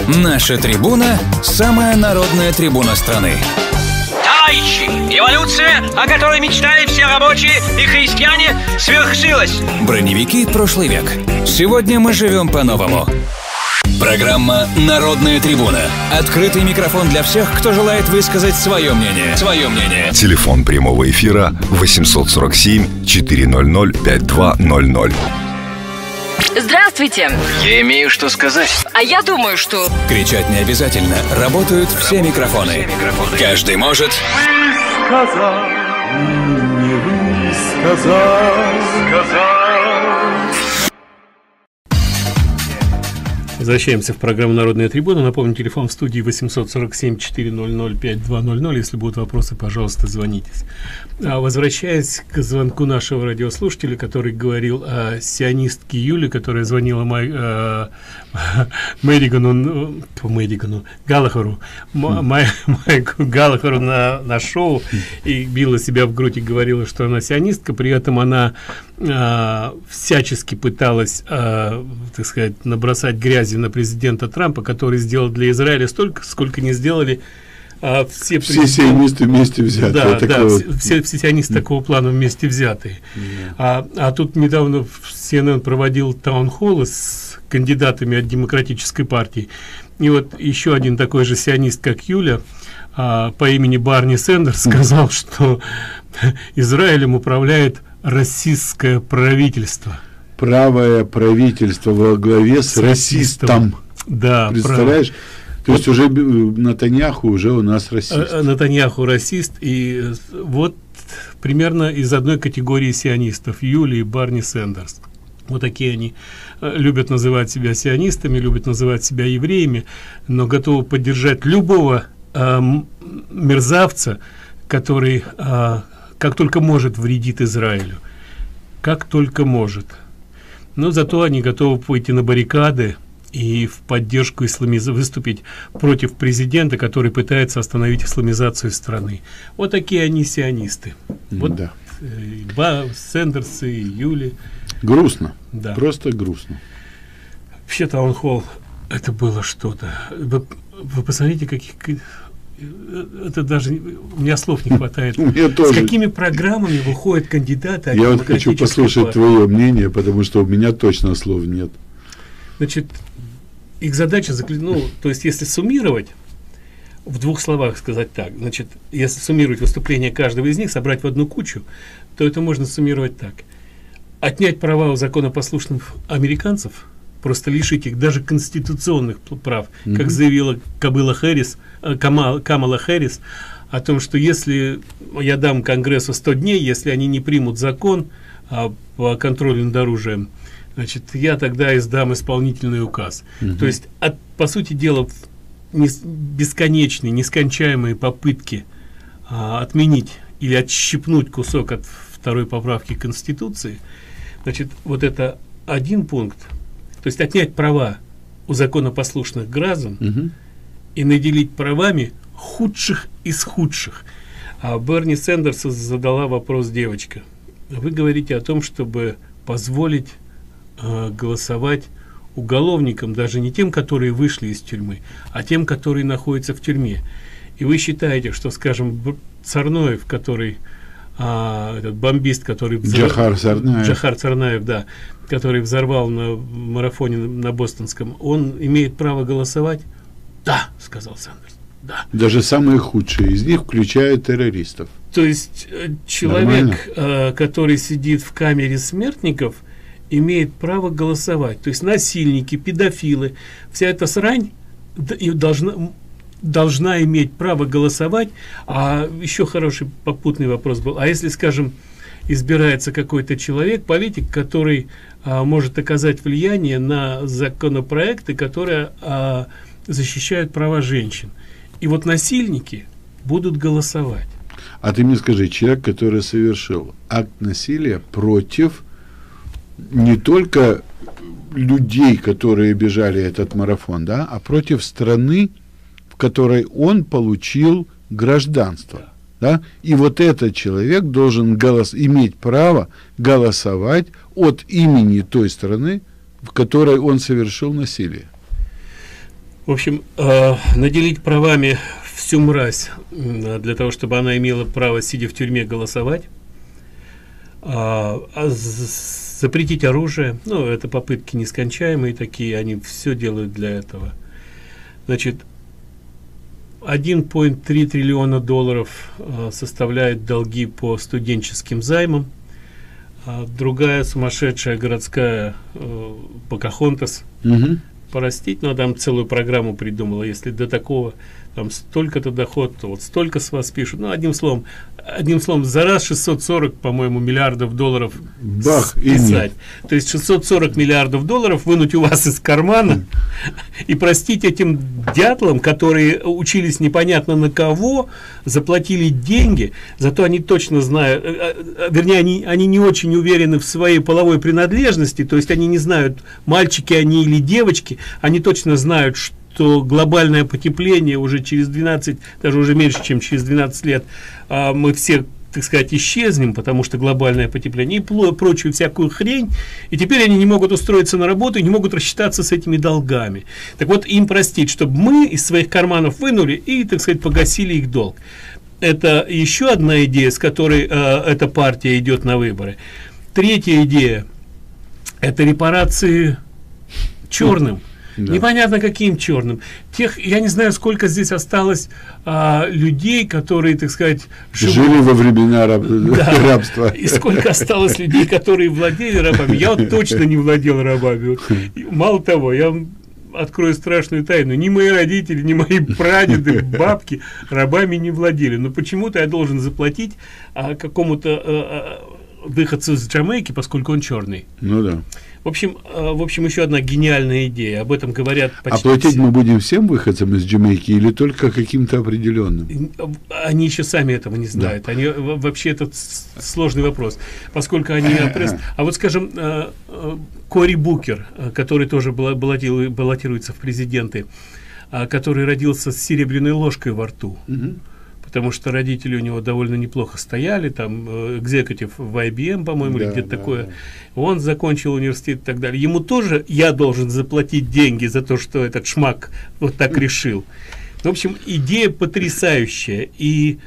Наша трибуна – самая народная трибуна страны. Товарищи, эволюция, о которой мечтали все рабочие и крестьяне, свершилась. Броневики прошлый век. Сегодня мы живем по-новому. Программа «Народная трибуна». Открытый микрофон для всех, кто желает высказать свое мнение. Телефон прямого эфира 847-400-5200. Здравствуйте. Я имею что сказать. А я думаю, что... Кричать не обязательно. Работают все микрофоны. Каждый может... Сказал, не высказал. Возвращаемся в программу «Народная трибуна». Напомню, телефон в студии 847-400-5200. Если будут вопросы, пожалуйста, звонитесь. Возвращаясь к звонку нашего радиослушателя, который говорил о сионистке Юле, которая звонила Галлахеру на шоу и била себя в грудь и говорила, что она сионистка. При этом она всячески пыталась, так сказать, набросать грязи на президента Трампа, который сделал для Израиля столько, сколько не сделали все сионисты вместе взятые. Все сионисты такого плана вместе взятые. А тут недавно CNN проводил таунхоллы с кандидатами от Демократической партии. И вот еще один такой же сионист, как Юля, по имени Барни Сэндерс, сказал, что Израилем управляет расистское правительство. Правое правительство во главе с расистом. Да, представляешь? То есть уже Нетаньяху уже у нас расист. Нетаньяху расист, и вот примерно из одной категории сионистов Юли и Барни Сэндерс. Вот такие они любят называть себя сионистами, любят называть себя евреями, но готовы поддержать любого мерзавца, который как только может вредит Израилю. Как только может. Но зато они готовы выйти на баррикады и в поддержку выступить против президента, который пытается остановить исламизацию страны. Вот такие они сионисты. Вот да. Сэндерс и Юли. Грустно. Да. Просто грустно. Вообще таунхолл это было что-то. Вы посмотрите, каких... Это даже у меня слов не хватает. С какими программами выходят кандидаты? Я вот хочу послушать твое мнение, потому что у меня точно слов нет. Значит, их задача то есть, если суммировать, в двух словах сказать так, значит, если суммировать выступления каждого из них, собрать в одну кучу, то это можно суммировать так: отнять права у законопослушных американцев, просто лишить их даже конституционных прав, как заявила Камала Хэррис, о том, что если я дам Конгрессу 100 дней, если они не примут закон по контролю над оружием, значит, я тогда издам исполнительный указ. То есть, по сути дела, бесконечные, нескончаемые попытки отменить или отщипнуть кусок от второй поправки Конституции, значит, вот это один пункт. То есть отнять права у законопослушных граждан и наделить правами худших из худших. А Берни Сэндерсу задала вопрос девочка. Вы говорите о том, чтобы позволить голосовать уголовникам, даже не тем, которые вышли из тюрьмы, а тем, которые находятся в тюрьме. И вы считаете, что, скажем, Царноев, который этот бомбист, который Джохар Царнаев, да, который взорвал на марафоне на Бостонском, он имеет право голосовать? Да, сказал Сэндерс. Да. Даже самые худшие из них включают террористов. То есть человек, который сидит в камере смертников, имеет право голосовать. То есть насильники, педофилы, вся эта срань должна иметь право голосовать. А еще хороший попутный вопрос был: а если, скажем, избирается какой-то человек, политик, который может оказать влияние на законопроекты, которые защищают права женщин, и вот насильники будут голосовать. А ты мне скажи, человек, который совершил акт насилия против не только людей, которые бежали этот марафон, да, а против страны, в которой он получил гражданство. Да? И вот этот человек должен иметь право голосовать от имени той страны, в которой он совершил насилие. В общем, наделить правами всю мразь для того, чтобы она имела право, сидя в тюрьме, голосовать, запретить оружие, ну, это попытки нескончаемые такие, они все делают для этого. Значит, 1,3 триллиона долларов составляют долги по студенческим займам. Другая сумасшедшая городская Покахонтас, порастить, но там целую программу придумала, если до такого там столько-то доход, то вот столько с вас пишут. Ну, одним словом, за раз 640, по-моему, миллиардов долларов списать. То есть 640 миллиардов долларов вынуть у вас из кармана и простить этим дятлам, которые учились непонятно на кого, заплатили деньги, зато они точно знают, вернее, они не очень уверены в своей половой принадлежности, то есть они не знают, мальчики они или девочки, они точно знают, что глобальное потепление уже через 12, даже уже меньше, чем через 12 лет, мы все, так сказать, исчезнем, потому что глобальное потепление и прочую всякую хрень, и теперь они не могут устроиться на работу и не могут рассчитаться с этими долгами. Так вот, им простить, чтобы мы из своих карманов вынули и, так сказать, погасили их долг. Это еще одна идея, с которой эта партия идет на выборы. Третья идея – это репарации черным. Да. Непонятно каким черным. Я не знаю, сколько здесь осталось людей, которые, так сказать, жили во времена рабства. И сколько осталось людей, которые владели рабами. Я вот точно не владел рабами. Мало того, я вам открою страшную тайну. Ни мои родители, ни мои прадеды, бабки рабами не владели. Но почему-то я должен заплатить какому-то выходцу из Джамайки, поскольку он черный. Ну да. В общем, еще одна гениальная идея. Об этом говорят почти платить все. Мы будем всем выходцам из Джамайки или только каким-то определенным? Они еще сами этого не знают. Да. Они вообще, это сложный вопрос, поскольку они А вот, скажем, Кори Букер, который тоже баллотируется в президенты, который родился с серебряной ложкой во рту. Потому что родители у него довольно неплохо стояли, там экзекутив в IBM, по-моему, или где-то такое. Да. Он закончил университет и так далее. Ему тоже я должен заплатить деньги за то, что этот шмак вот так решил. В общем, идея потрясающая. И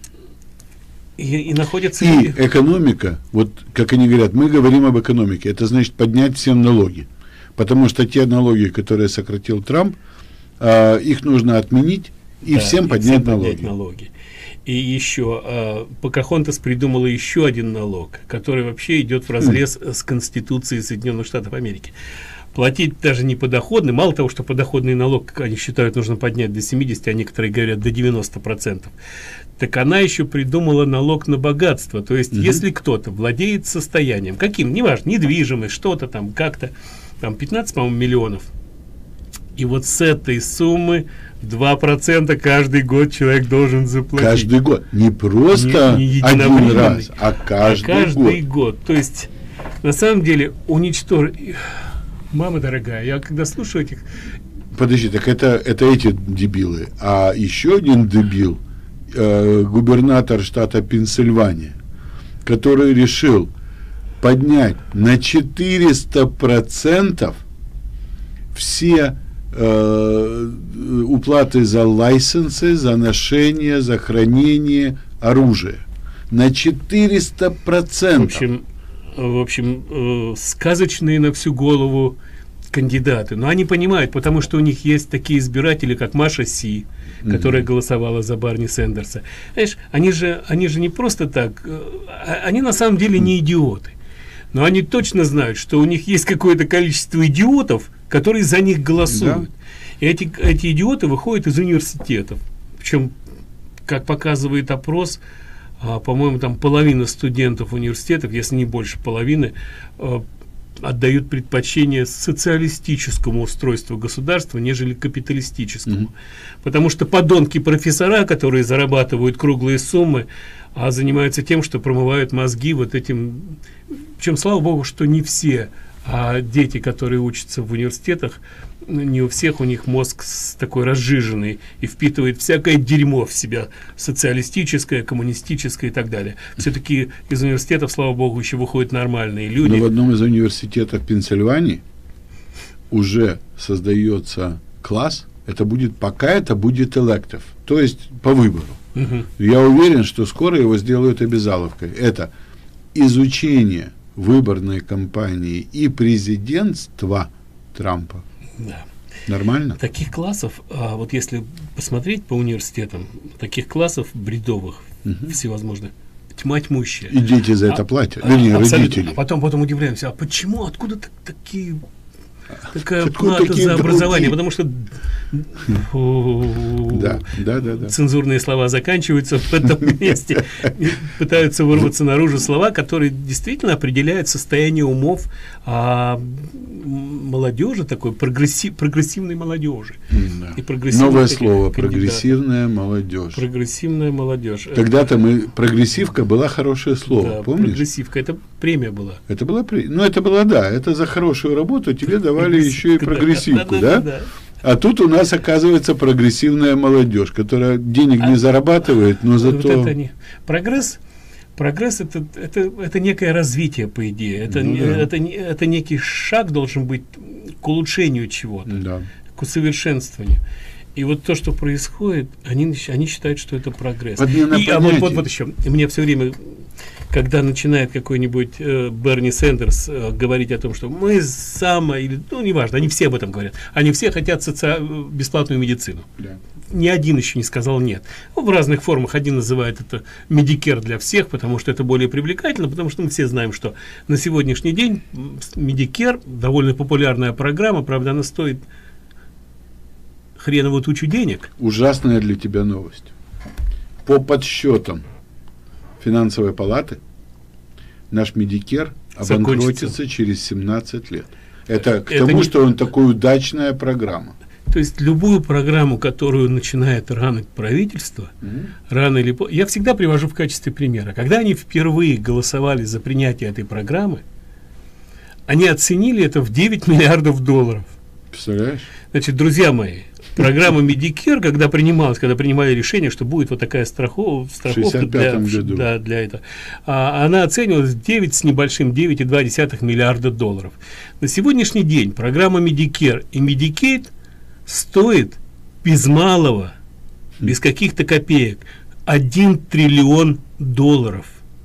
находится... И экономика, вот как они говорят, мы говорим об экономике, это значит поднять всем налоги. Потому что те налоги, которые сократил Трамп, их нужно отменить, и всем поднять налоги. И еще Покахонтас придумала еще один налог, который вообще идет вразрез с Конституцией Соединенных Штатов Америки. Платить даже не подоходный, мало того, что подоходный налог, они считают, нужно поднять до 70, а некоторые говорят до 90%. Так она еще придумала налог на богатство. То есть, если кто-то владеет состоянием, каким, неважно, недвижимость, что-то там, как-то, там 15, по-моему, миллионов, и вот с этой суммы 2% каждый год человек должен заплатить. Каждый год. Не просто не один раз, а каждый год. То есть, на самом деле, уничтожить... Мама дорогая, я когда слушаю этих... Подожди, так это эти дебилы. А еще один дебил, губернатор штата Пенсильвания, который решил поднять на 400% все уплаты за лайсенсы, за ношение, за хранение оружия. На 400%. В общем, сказочные на всю голову кандидаты. Но они понимают, потому что у них есть такие избиратели, как Маша Си, которая голосовала за Барни Сэндерса. Знаешь, они же не просто так, они на самом деле не идиоты. Но они точно знают, что у них есть какое-то количество идиотов, которые за них голосуют. Да. И эти идиоты выходят из университетов. Причем, как показывает опрос, по-моему, там половина студентов университетов, если не больше половины, отдают предпочтение социалистическому устройству государства, нежели капиталистическому. Потому что подонки-профессора, которые зарабатывают круглые суммы, занимаются тем, что промывают мозги вот этим. Причем, слава богу, что не все дети, которые учатся в университетах, не у всех у них мозг такой разжиженный и впитывает всякое дерьмо в себя, социалистическое, коммунистическое и так далее. Все-таки из университетов, слава богу, еще выходят нормальные люди. Но в одном из университетов Пенсильвании уже создается класс, пока это будет elective, то есть по выбору. Я уверен, что скоро его сделают обязаловкой. Это изучение выборной кампании и президентства Трампа. Да. Нормально? Таких классов, вот если посмотреть по университетам, таких классов бредовых, всевозможных, тьма тьмущая. И дети за это платят, вернее, родители. А потом удивляемся, а почему, откуда такая плата за образование? Потому что цензурные слова заканчиваются в этом месте, пытаются вырваться наружу слова, которые действительно определяют состояние умов молодежи, такой прогрессивной молодежи. Новое слово – прогрессивная молодежь. Прогрессивная молодежь. Когда-то прогрессивка была хорошее слово, помнишь? Прогрессивка, это премия была. Это была премия. Ну, это была, да, это за хорошую работу тебе давали еще и прогрессивку, да? А тут у нас оказывается прогрессивная молодежь, которая денег не зарабатывает, но зато... Вот это не... Прогресс это некое развитие, по идее. Это некий шаг должен быть к улучшению чего-то, к усовершенствованию. И вот то, что происходит, они считают, что это прогресс. Вот еще, мне все время, когда начинает какой-нибудь Берни Сендерс говорить о том, что мы неважно, они все об этом говорят, они все хотят бесплатную медицину. Да. Ни один еще не сказал нет. В разных формах. Один называет это Medicare для всех, потому что это более привлекательно, потому что мы все знаем, что на сегодняшний день Medicare довольно популярная программа, правда, она стоит хреновую тучу денег. Ужасная для тебя новость. По подсчетам финансовой палаты наш Medicare обанкротится через 17 лет. Это к тому, что он такая удачная программа. То есть любую программу, которую начинает рано правительство, рано или поздно, я всегда привожу в качестве примера. Когда они впервые голосовали за принятие этой программы, они оценили это в 9 миллиардов долларов. Представляешь? Значит, друзья мои, программа Medicare, когда принимали решение, что будет вот такая страховка для этого, она оценивалась в 9,2 миллиарда долларов. На сегодняшний день программа Medicare и Medicaid стоит без малого, без каких-то копеек, 1 триллион долларов.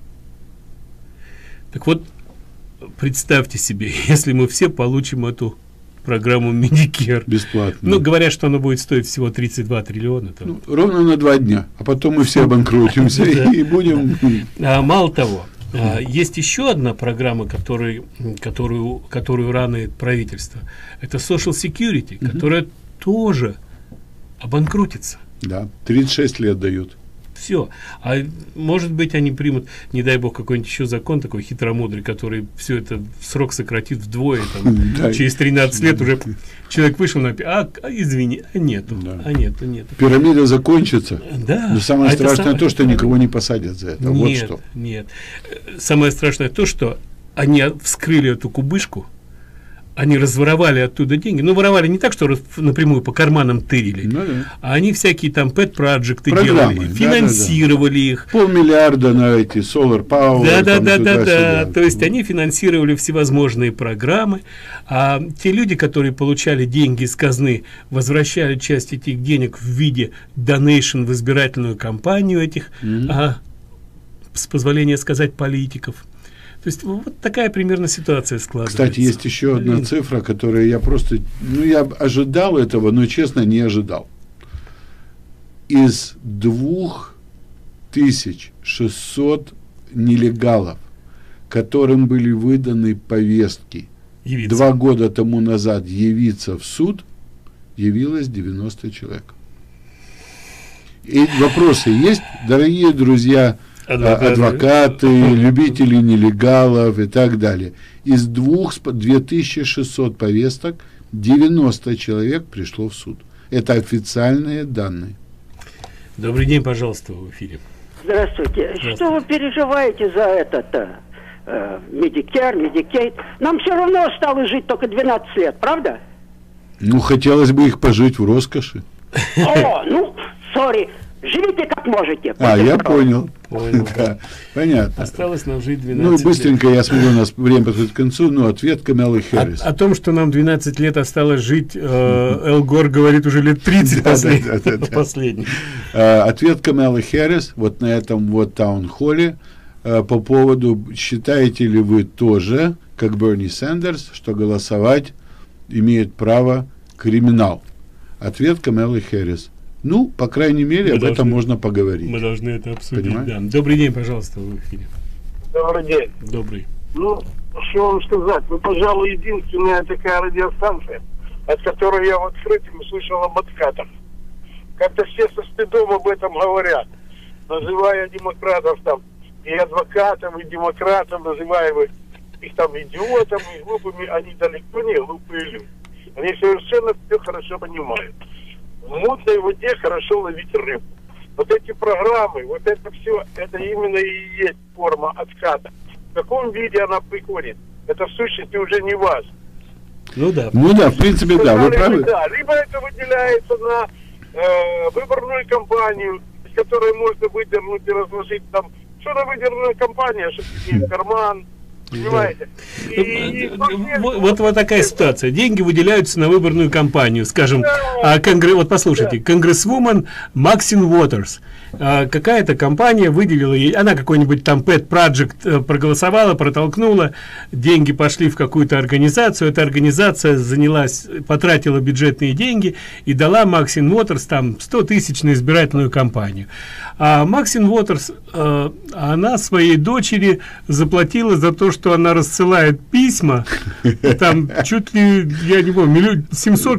Так вот, представьте себе, если мы все получим эту программу Medicare. Бесплатно. Ну, говорят, что она будет стоить всего 32 триллиона. Ну, ровно на 2 дня, а потом мы все обанкротимся и будем... Мало того, есть еще одна программа, которую ранит правительство. Это Social Security, которая тоже обанкротится. Да, 36 лет дают. Все. А может быть, они примут, не дай бог, какой-нибудь еще закон такой хитромудрый, который все это срок сократит вдвое. Там, через 13 лет уже человек вышел на... извини, нету. Пирамида закончится. Да. Но самое страшное то, что никого не посадят за это. Вот что. Нет. Самое страшное то, что они вскрыли эту кубышку, они разворовали оттуда деньги. Ну, воровали не так, что напрямую по карманам тырили, а они всякие там pet-проекты делали, финансировали их. 500 миллиарда на эти Solar Power. Да. То есть они финансировали всевозможные программы, а те люди, которые получали деньги из казны, возвращали часть этих денег в виде donation в избирательную кампанию этих, с позволения сказать, политиков. То есть вот такая примерно ситуация складывается. Кстати, есть еще одна цифра, которую я просто... я ожидал этого, но, честно, не ожидал. Из 2600 нелегалов, которым были выданы повестки 2 года тому назад явиться в суд, явилось 90 человек. И вопросы есть, дорогие друзья, адвокаты, любители нелегалов и так далее. Из 2600 повесток 90 человек пришло в суд. Это официальные данные. Добрый день, пожалуйста, в эфире. Здравствуйте. Что вы переживаете за этот Medicare, Medicaid? Нам все равно осталось жить только 12 лет, правда? Ну, хотелось бы их пожить в роскоши. Сори. Живите как можете. Я понял. Понял. Да, понятно. Осталось нам жить 12 Ну, лет. быстренько, я смотрю, у нас время подходит к концу, ответ Камелы Хэррис. О том, что нам 12 лет осталось жить, Эл Гор говорит уже лет 30 последних. Ответ Камелы Хэррис вот на этом вот таунхолле по поводу, считаете ли вы тоже, как Берни Сандерс, что голосовать имеет право криминал? Ответ Камелы Хэррис. Ну, по крайней мере, об этом можно поговорить. Мы должны это обсудить. Понимаете? Да. Добрый день, пожалуйста, в эфире. Добрый день. Добрый. Ну, что вам сказать? Вы, пожалуй, единственная такая радиостанция, от которой я в открытом слышал об откатах. Как-то все со стыдом об этом говорят, называя демократов там и адвокатов, и демократов, называя их там идиотами, и глупыми. Они далеко не глупые люди. Они совершенно все хорошо понимают. В мутной воде хорошо ловить рыбу. Вот эти программы, вот это все, это именно и есть форма отката. В каком виде она приходит, это в сущности уже не важно. Ну да. Ну да, в принципе, да, вы правы. Да, либо это выделяется на выборную кампанию, из которой можно выдернуть и разложить там, что на выдернутая кампания, что в карман. Понимаете? Вот такая ситуация. Деньги выделяются на выборную кампанию, скажем, вот послушайте, конгрессвумен Максин Уотерс. Какая-то компания выделила ей, она какой-нибудь там Pet Project проголосовала, протолкнула, деньги пошли в какую-то организацию, эта организация занялась, потратила бюджетные деньги и дала Максин Уотерс там 100 тысяч на избирательную кампанию. А Максин Уотерс, она своей дочери заплатила за то, что она рассылает письма, там чуть ли, я не помню, 700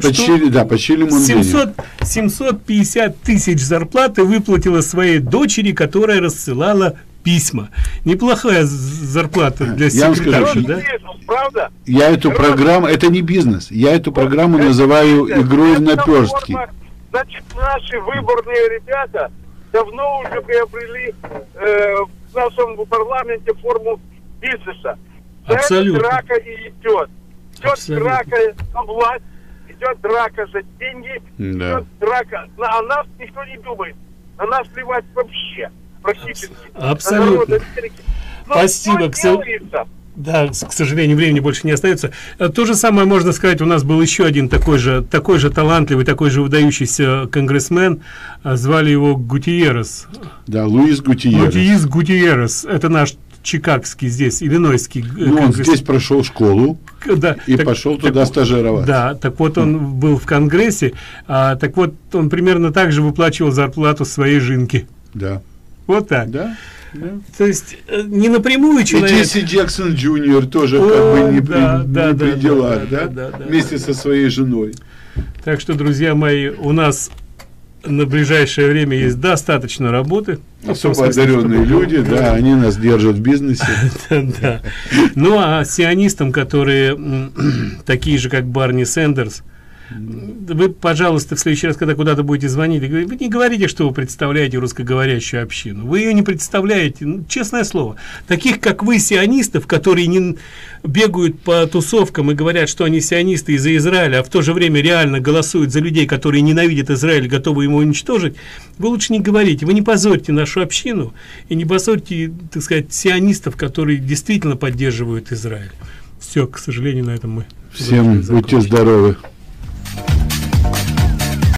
750 тысяч зарплаты выплатила своей дочери, которая рассылала письма. Неплохая зарплата для секретарши, да? Правда? Я эту программу, это не бизнес, я эту программу называю игрой в наперстки. Значит, наши выборные ребята давно уже приобрели в нашем парламенте форму бизнеса. Абсолютно. Эта драка и идет. Идет драка за власть, идет драка за деньги, идет драка. А нас никто не думает. На нас плевать вообще. Практически. Абсолютно. Спасибо. Да, к сожалению, времени больше не остается. То же самое можно сказать, у нас был еще один такой же талантливый, такой же выдающийся конгрессмен, звали его Гутиеррес. Да, Луис Гутиеррес. Луис Гутиеррес, это наш чикагский здесь, иллинойский он здесь прошел школу, да, и пошел туда стажировать. Да, так вот он был в Конгрессе, так вот он примерно так же выплачивал зарплату своей жинке. Да. Вот так. Да. Да. То есть не напрямую человек. И Джесси Джексон Джуниор тоже как бы не при делах, да? Вместе со своей женой. Так что, друзья мои, у нас на ближайшее время есть достаточно работы. Особо одаренные люди, да, они нас держат в бизнесе. Да. Ну а сионистам, которые такие же, как Барни Сандерс, вы, пожалуйста, в следующий раз, когда куда-то будете звонить, вы не говорите, что вы представляете русскоговорящую общину. Вы ее не представляете, ну, честное слово. Таких, как вы, сионистов, которые не бегают по тусовкам и говорят, что они сионисты из-за Израиля, а в то же время реально голосуют за людей, которые ненавидят Израиль, готовы его уничтожить, вы лучше не говорите. Вы не позорьте нашу общину и не позорьте, так сказать, сионистов, которые действительно поддерживают Израиль. Все, к сожалению, на этом мы. Всем будьте здоровы.